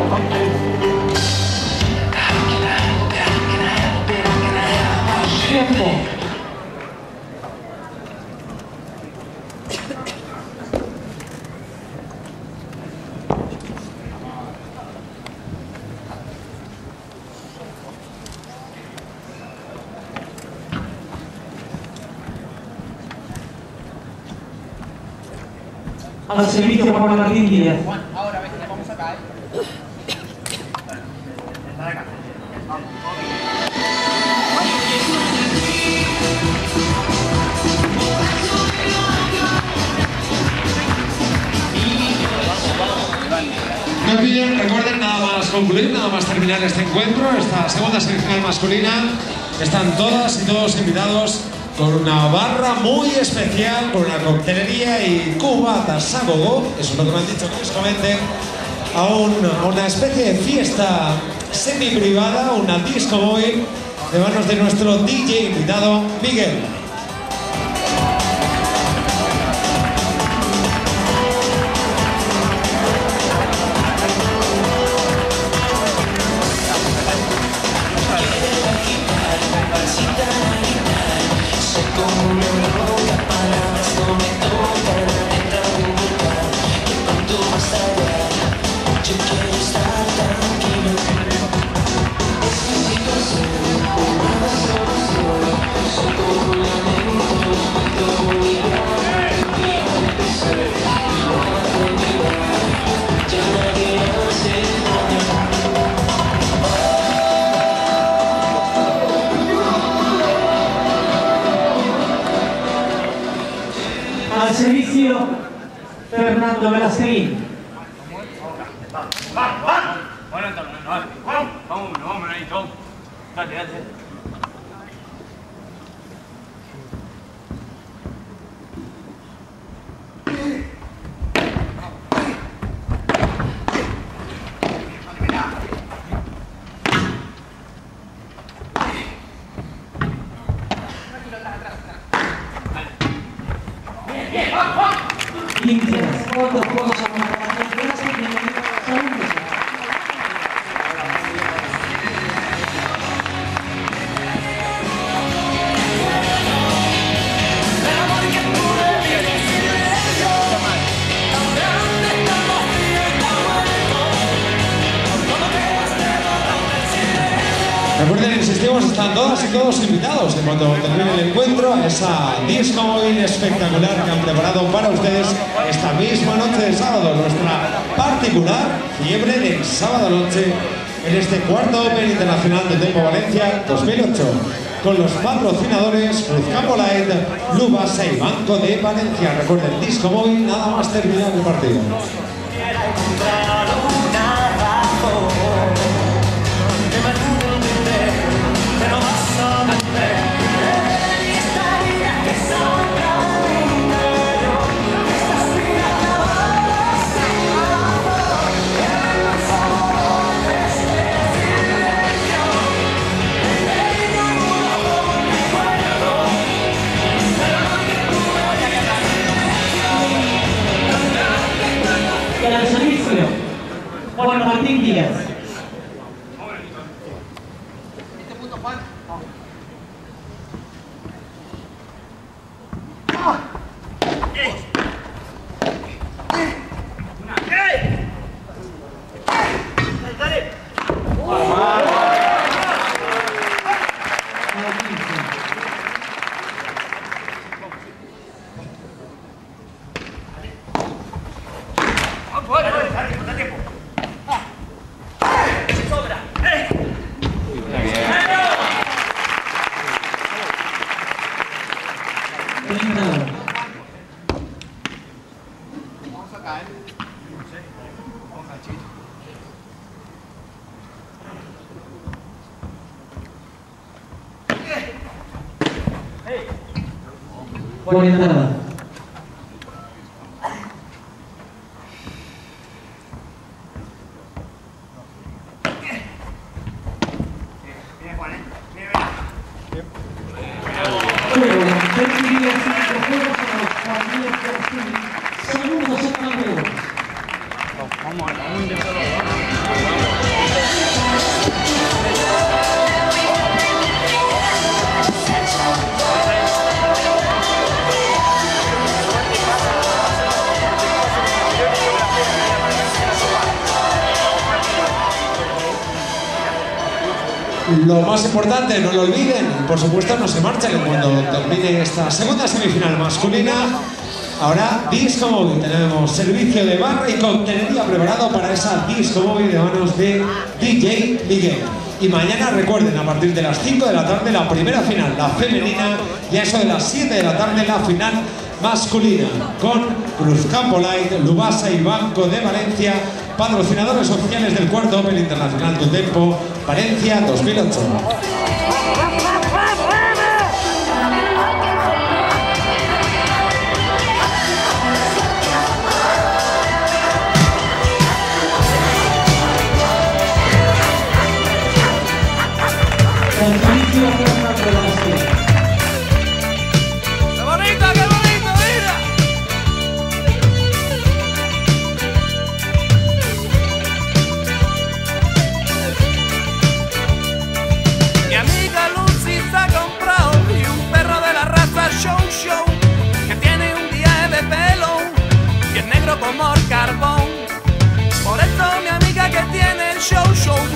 Al servicio Juan Martín Díaz. Juan, ahora ves que vamos acá, No olviden, recuerden, nada más concluir, nada más terminar este encuentro, esta segunda semifinal masculina, están todas y todos invitados con una barra muy especial, con una coctelería y cubatas a gogo, eso es lo que me han dicho que les comenten, a una especie de fiesta semi-privada, una disco móvil, de manos de nuestro DJ invitado, Miguel. Al servicio Fernando Velasquez. Vamos ahí, Tom. Dale. Recuerden, insistimos, están todas y todos invitados en cuanto termine el encuentro a esa disco móvil espectacular que han preparado para ustedes esta misma noche de sábado, nuestra particular fiebre del sábado noche en este cuarto Open Internacional de Tempo Valencia 2008 con los patrocinadores Cruzcampo Light, Lubasa y Banco de Valencia. Recuerden, disco móvil nada más terminar el partido. Al servicio Juan Martín Díaz. este punto, Juan. Vamos acá, Vamos a Chile. Por entrada. Bien, Juan, Segundos a Lo más importante, no lo olviden, y por supuesto no se marchen cuando termine esta segunda semifinal masculina. Ahora Disco Móvil, tenemos servicio de barra y coctelería preparado para esa Disco Móvil de manos de DJ Miguel. Y mañana recuerden, a partir de las 5 de la tarde la primera final, la femenina, y a eso de las 7 de la tarde la final masculina, con Cruzcampo Light, Lubasa y Banco de Valencia, patrocinadores oficiales del cuarto Open Internacional Tu Tempo, Valencia 2008. ¡Qué bonito, mira! Mi amiga Lucy se ha comprado y un perro de la raza Show que tiene un día de pelo y es negro como el carbón. Por eso mi amiga que tiene el Show